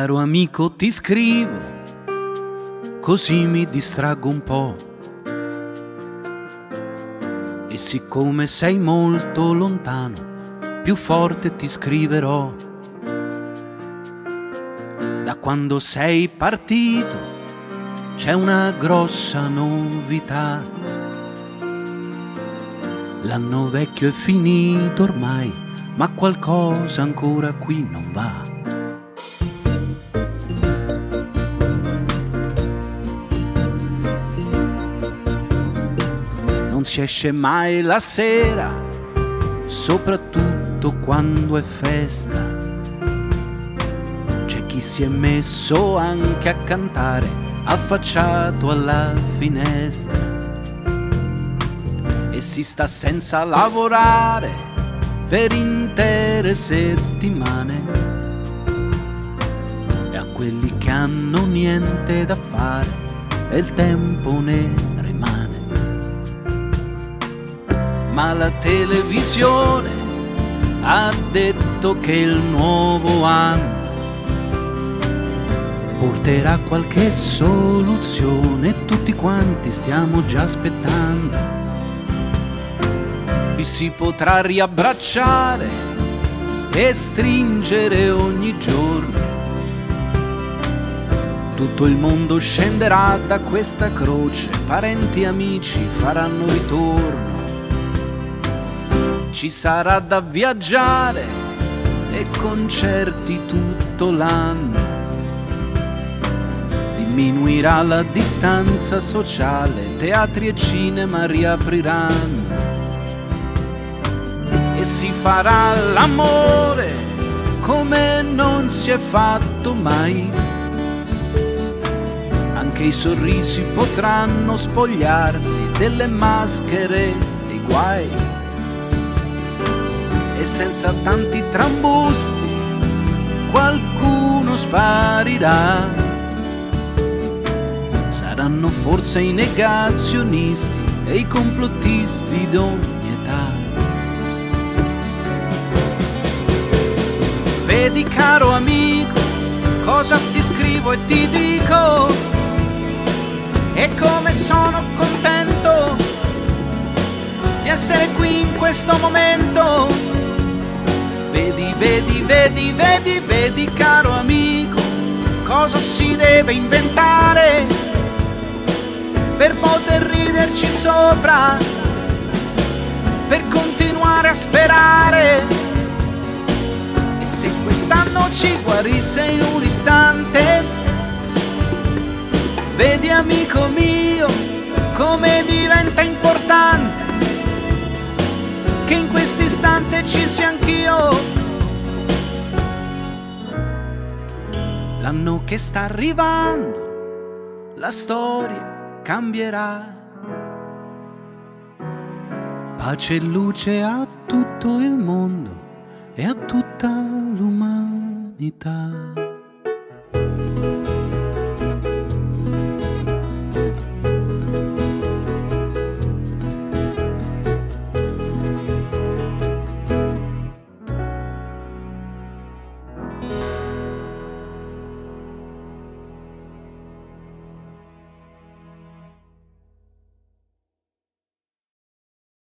Caro amico, ti scrivo, così mi distraggo un po'. E siccome sei molto lontano, più forte ti scriverò. Da quando sei partito c'è una grossa novità. L'anno vecchio è finito ormai, ma qualcosa ancora qui non va. Non si esce mai la sera, soprattutto quando è festa. C'è chi si è messo anche a cantare, affacciato alla finestra. E si sta senza lavorare per intere settimane. E a quelli che hanno niente da fare, e il tempo ne rimane. Ma la televisione ha detto che il nuovo anno porterà qualche soluzione e tutti quanti stiamo già aspettando. Vi si potrà riabbracciare e stringere ogni giorno. Tutto il mondo scenderà da questa croce, parenti e amici faranno ritorno. Ci sarà da viaggiare e concerti tutto l'anno. Diminuirà la distanza sociale, teatri e cinema riapriranno. E si farà l'amore come non si è fatto mai. Anche i sorrisi potranno spogliarsi delle maschere dei guai. E senza tanti trambusti qualcuno sparirà. Saranno forse i negazionisti e i complottisti d'ogni età. Vedi caro amico, cosa ti scrivo e ti dico, e come sono contento di essere qui in questo momento. Vedi, vedi, vedi, vedi, vedi caro amico, cosa si deve inventare per poter riderci sopra, per continuare a sperare. E se quest'anno ci guarisse in un istante, vedi amico mio come diventa importante che in quest'istante ci sia anch'io. L'anno che sta arrivando, la storia cambierà. Pace e luce a tutto il mondo e a tutta l'umanità.